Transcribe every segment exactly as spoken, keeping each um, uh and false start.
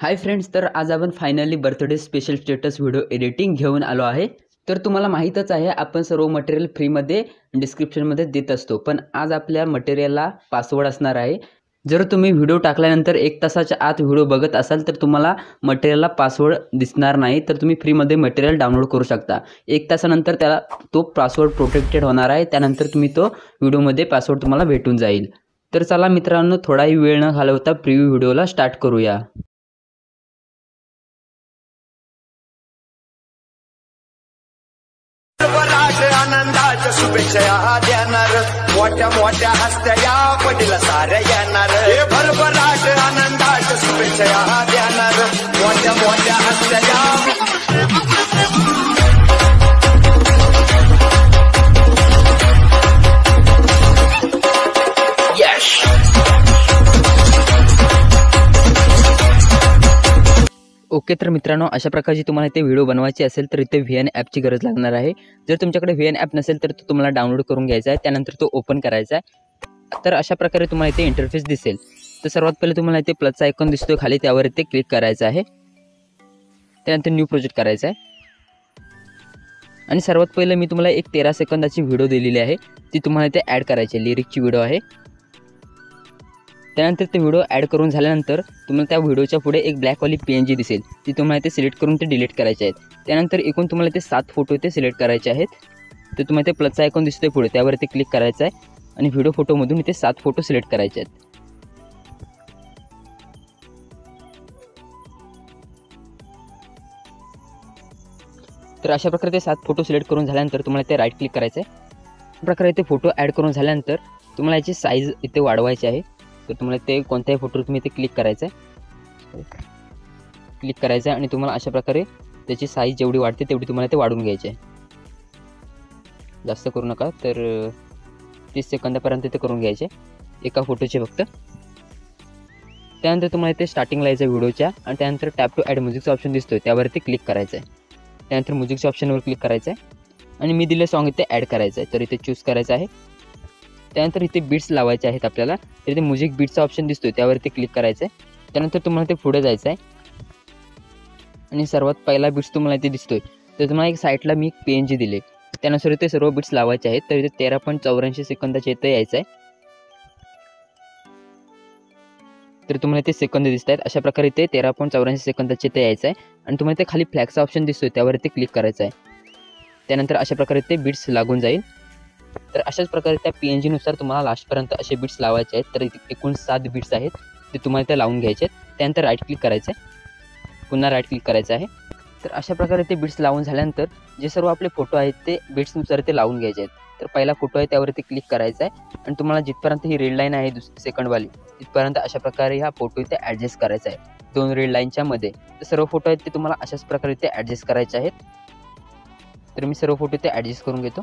Hi friends, तर आज आपण finally birthday special status video editing घेऊन आलो आहे। तर तुम्हाला माहीतच आहे आपण सर्व मटेरियल फ्रीमध्ये डिस्क्रिप्शनमध्ये देत असतो, पण आज आपल्या मटेरियलला पासवर्ड असणार आहे। जर तुम्ही व्हिडिओ टाकल्यानंतर एक तासाच्या आत व्हिडिओ बघत असाल तर तुम्हाला मटेरियलला पासवर्ड दिसणार नाही, तर तुम्ही फ्रीमध्ये मटेरियल डाउनलोड करू शकता। एक तासानंतर त्याला तो पासवर्ड प्रोटेक्टेड होणार आहे, त्यानंतर तुम्ही तो व्हिडिओमध्ये पासवर्ड तुम्हाला भेटून जाईल। तर चला मित्रांनो, थोडाही वेळ न घालवता प्रिव्ह्यू व्हिडिओला स्टार्ट करूया। आनंदाच्या शुभेच्छा देणार, मोठ्या मोठ्या हस्त्या या पडीला साऱ्या येणार। भरभराट आनंदाच्या शुभेच्छा देणार, मोठ्या मोठ्या हस्त्या या। ओके, तर मित्रांनो, अशा प्रकारची तुम्हाला इथे व्हिडिओ बनवायची असेल तर इथे व्ही एन ॲपची गरज लागणार आहे। जर तुमच्याकडे व्ही एन ॲप नसेल तर तो तुम्हाला डाउनलोड करून घ्यायचा आहे, त्यानंतर तो ओपन करायचा आहे। तर अशा प्रकारे तुम्हाला इथे इंटरफेस दिसेल। तर सर्वात पहिले तुम्हाला इथे प्लसचा आयकॉन दिसतोय खाली, त्यावर इथे क्लिक करायचं आहे। त्यानंतर न्यू प्रोजेक्ट करायचा आहे आणि सर्वात पहिले मी तुम्हाला एक तेरा सेकंदाची व्हिडिओ दिलेली आहे, ती तुम्हाला इथे ॲड करायची आहे। लिरिकची व्हिडिओ आहे। त्यानंतर ते व्हिडिओ ॲड करून झाल्यानंतर तुम्हाला त्या व्हिडिओच्या पुढे एक ब्लॅकवाली पी एन जी दिसेल, ती तुम्हाला इथे सिलेक्ट करून ते डिलीट करायचे आहेत। त्यानंतर एकूण तुम्हाला इथे सात फोटो इथे सिलेक्ट करायचे आहेत। तर तुम्हाला इथे प्लसचा आयकॉन दिसतोय पुढे, त्यावर इथे क्लिक करायचं आहे आणि व्हिडिओ फोटोमधून इथे सात फोटो सिलेक्ट करायचे आहेत। तर अशा प्रकारे ते सात फोटो सिलेक्ट करून झाल्यानंतर तुम्हाला इथे राईट क्लिक करायचं आहे। अशा प्रकारे इथे फोटो ॲड करून झाल्यानंतर तुम्हाला याची साईज इथे वाढवायची आहे। तर तुम्हाला ते कोणत्याही फोटोवर तुम्ही इथे क्लिक करायचं आहे, क्लिक करायचं आहे आणि तुम्हाला अशा प्रकारे त्याची साईज जेवढी वाढते तेवढी तुम्हाला ते वाढवून घ्यायची आहे। जास्त करू नका, तर तीस सेकंदापर्यंत ते करून घ्यायचे एका फोटोचे फक्त। त्यानंतर तुम्हाला इथे स्टार्टिंगला यायचं व्हिडिओच्या आणि त्यानंतर टॅप टू ॲड म्युझिकचा ऑप्शन दिसतोय, त्यावरती क्लिक करायचं आहे। त्यानंतर म्युझिकच्या ऑप्शनवर क्लिक करायचं आहे आणि मी दिले सॉन्ग इथे ॲड करायचं आहे, तर इथे चूज करायचं आहे। त्यानंतर इथे बीट्स लावायचे आहेत आपल्याला, तर इथे म्युझिक बीट्सचा ऑप्शन दिसतोय, त्यावरती क्लिक करायचं आहे। त्यानंतर तुम्हाला ते पुढे जायचं आहे आणि सर्वात पहिला बीट्स तुम्हाला इथे दिसतोय, तर तुम्हाला एक साईडला मी एक पी एन जी दिले, त्यानुसार इथे सर्व बीट्स लावायचे आहेत। तर इथे तेरा पॉईंट चौऱ्याऐंशी सेकंदाचे इथे यायचं आहे। तर तुम्हाला इथे सेकंद दिसत आहेत, अशा प्रकारे इथे तेरा पॉईंट चौऱ्याऐंशी सेकंदाचे इथे यायचं आहे आणि तुम्हाला इथे खाली फ्लॅगचा ऑप्शन दिसतोय, त्यावर इथे क्लिक करायचं आहे। त्यानंतर अशा प्रकारे ते बीट्स लागून जाईल। तर अशाच प्रकारे त्या पी एन जीनुसार तुम्हाला लास्टपर्यंत असे बीट्स लावायचे आहेत। तर एकूण सात बीट्स आहेत, ते तुम्हाला इथे लावून घ्यायचे आहेत। त्यानंतर राईट क्लिक करायचं आहे, पुन्हा राईट क्लिक करायचं आहे। तर अशा प्रकारे ते बीट्स लावून झाल्यानंतर जे सर्व आपले फोटो आहेत ते बीट्सनुसार ते लावून घ्यायचे आहेत। तर पहिला फोटो आहे त्यावरती क्लिक करायचा आहे आणि तुम्हाला जिथपर्यंत ही रेड लाईन आहे दुसरी सेकंडवाली, तिथपर्यंत अशा प्रकारे हा फोटो इथे ॲडजस्ट करायचा आहे दोन रेड लाईनच्या मध्ये। तर सर्व फोटो आहेत ते तुम्हाला अशाच प्रकारे इथे ॲडजस्ट करायचे आहेत। तर मी सर्व फोटो इथे ॲडजस्ट करून घेतो।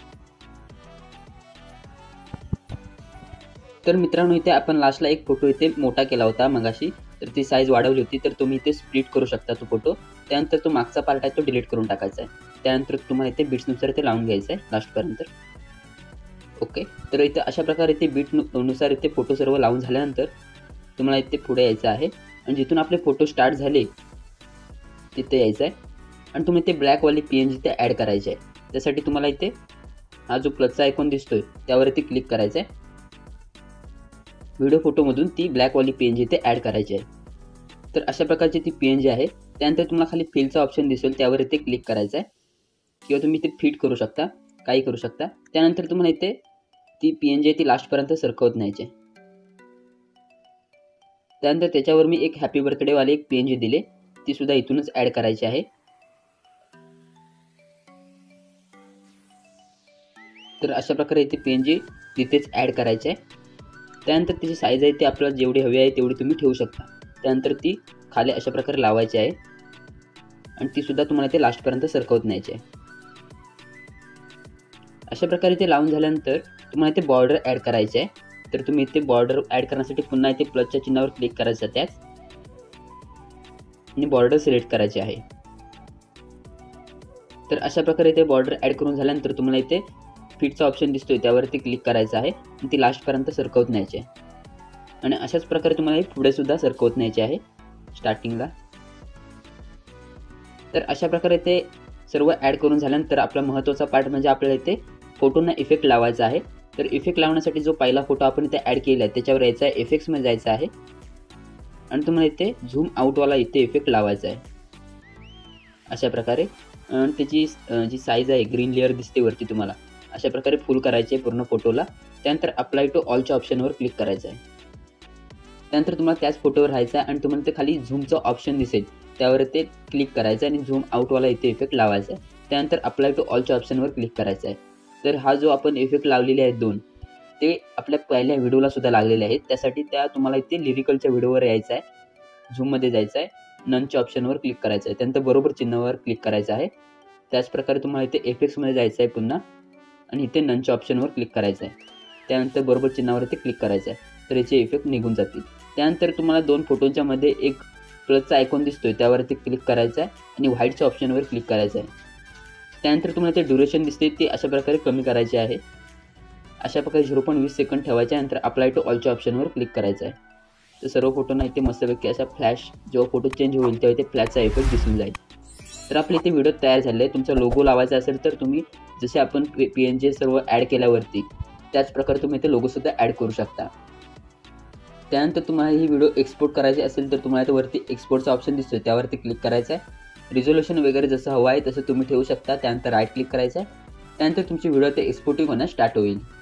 तर मित्रांनो, इथे आपण लास्टला एक फोटो इथे मोठा केला होता मगाशी, तर ती साईज वाढवली होती, तर तुम्ही इथे स्प्लिट करू शकता तो फोटो। त्यानंतर तो मागचा पार्ट आहे तो डिलीट करून टाकायचा आहे। त्यानंतर तुम्हाला इथे बीट्सनुसार ते लावून घ्यायचं आहे लास्टपर्यंत। ओके, तर इथे अशा प्रकारे इथे बीट नुसार इथे फोटो सर्व लावून झाल्यानंतर तुम्हाला इथे पुढे यायचं आहे आणि जिथून आपले फोटो स्टार्ट झाले तिथे यायचं आहे आणि तुम्ही इथे ब्लॅकवाली पी एन जी इथे ॲड करायची आहे। त्यासाठी तुम्हाला इथे हा जो प्लसचा आयकॉन दिसतोय त्यावरती क्लिक करायचं आहे। व्हिडिओ फोटोमधून ती ब्लॅकवाली पी एन जी इथे ॲड करायची आहे। तर अशा प्रकारची ती पी एन जी आहे। त्यानंतर तुम्हाला खाली फिलचा ऑप्शन दिसेल, त्यावर इथे क्लिक करायचं आहे किंवा तुम्ही इथे फिट करू शकता, काही करू शकता। त्यानंतर तुम्हाला इथे ती पी एन जी ती लास्टपर्यंत सरकवत न्यायची आहे। त्यानंतर त्याच्यावर मी एक हॅपी बर्थडेवाली एक पी एन जी दिले, ती सुद्धा इथूनच ॲड करायची आहे। तर अशा प्रकारे इथे पी एन जी तिथेच ॲड करायची आहे। त्यानंतर त्याची साईज आहे ती आपल्याला जेवढी हवी आहे तेवढी तुम्ही ठेवू शकता। त्यानंतर ती खाली अशा प्रकारे लावायची आहे आणि ती सुद्धा तुम्हाला ते लास्टपर्यंत सरकवत न्यायची आहे। अशा प्रकारे ते लावून झाल्यानंतर तुम्हाला इथे बॉर्डर ॲड करायचे आहे। तर तुम्ही इथे बॉर्डर ॲड करण्यासाठी पुन्हा इथे प्लसच्या चिन्हावर क्लिक करायचं त्याच आणि बॉर्डर सिलेक्ट करायची आहे। तर अशा प्रकारे इथे बॉर्डर ॲड करून झाल्यानंतर तुम्हाला इथे फिटचा ऑप्शन दिसतोय, त्यावरती क्लिक करायचं आहे आणि ती लास्टपर्यंत सरकवत न्यायची आहे। आणि अशाच प्रकारे तुम्हाला पुढे सुद्धा सरकवत न्यायचे आहे। स्टार्टिंगला. तर अशा प्रकारे ते सर्व ॲड करून झाल्यानंतर आपला महत्त्वाचा पार्ट म्हणजे आपल्याला इथे फोटोंना इफेक्ट लावायचा आहे. तर इफेक्ट लावण्यासाठी जो पहिला फोटो आपण इथे ॲड केला आहे त्याच्यावर यायचा आहे, इफेक्ट्समध्ये जायचं आहे आणि तुम्हाला इथे झूम आउटवाला इथे इफेक्ट लावायचा आहे. अशा प्रकारे त्याची जी साईज आहे ग्रीन लेअर दिसते वरती तुम्हाला, अशा प्रकारे फुल करायचे आहे पूर्ण फोटोला. त्यानंतर अप्लाय टू ऑलच्या ऑप्शनवर क्लिक करायचं आहे. त्यानंतर तुम्हाला त्याच फोटोवर राहायचं आहे आणि तुम्हाला ते खाली झूमचं ऑप्शन दिसेल त्यावर ते क्लिक करायचं आहे आणि झूम आउटवाला इथे इफेक्ट लावायचा आहे. त्यानंतर अप्लाय टू ऑलच्या ऑप्शनवर क्लिक करायचं आहे. तर हा जो आपण इफेक्ट लावलेले आहेत दोन, ते आपल्या पहिल्या व्हिडिओला सुद्धा लागलेले आहेत. त्यासाठी त्या तुम्हाला इथे लिरिकलच्या व्हिडिओवर यायचं आहे, झूममध्ये जायचं आहे, ननच्या ऑप्शनवर क्लिक करायचं आहे, त्यानंतर बरोबर चिन्हावर क्लिक करायचं आहे. त्याचप्रकारे तुम्हाला इथे इफेक्ट्समध्ये जायचं आहे पुन्हा आणि इथे ननच्या ऑप्शनवर क्लिक करायचं आहे. त्यानंतर बरोबर चिन्हावर इथे क्लिक करायचं आहे. तर याचे इफेक्ट निघून जातील. त्यानंतर तुम्हाला दोन फोटोंच्या मध्ये एक प्लसचा आयकॉन दिसतोय त्यावरती क्लिक करायचं आहे आणि व्हाईटच्या ऑप्शनवर क्लिक करायचं आहे. त्यानंतर तुम्हाला ते ड्युरेशन दिसते ते अशा प्रकारे कमी करायचे आहे. अशा प्रकारे झिरो पॉईंट वीस सेकंड ठेवायचे आहे. नंतर अप्लाय टू ऑलच्या ऑप्शनवर क्लिक करायचं आहे. तर सर्व फोटोंना इथे मस्तपैकी असा फ्लॅश, जेव्हा फोटो चेंज होईल तेव्हा इथे फ्लॅशचा इफेक्ट दिसून जाईल. तर आपले इथे व्हिडिओ तयार झाले आहे. तुमचा लोगो लावायचा असेल तर तुम्ही जसे आपण पी एन जी सर्व ॲड केल्यावरती त्याच प्रकारे तुम्ही इथे लोगोसुद्धा ॲड करू शकता. त्यानंतर तुम्हाला ही व्हिडिओ एक्सपोर्ट करायची असेल तर तुम्हाला इथे वरती एक्सपोर्टचा ऑप्शन दिसतोय त्यावरती क्लिक करायचं आहे. रिझोल्यूशन वगैरे जसं हवं आहे तसं तुम्ही ठेवू शकता. त्यानंतर राईट क्लिक करायचं आहे. त्यानंतर तुमची व्हिडिओ ते एक्सपोर्टिंग होणं स्टार्ट होईल.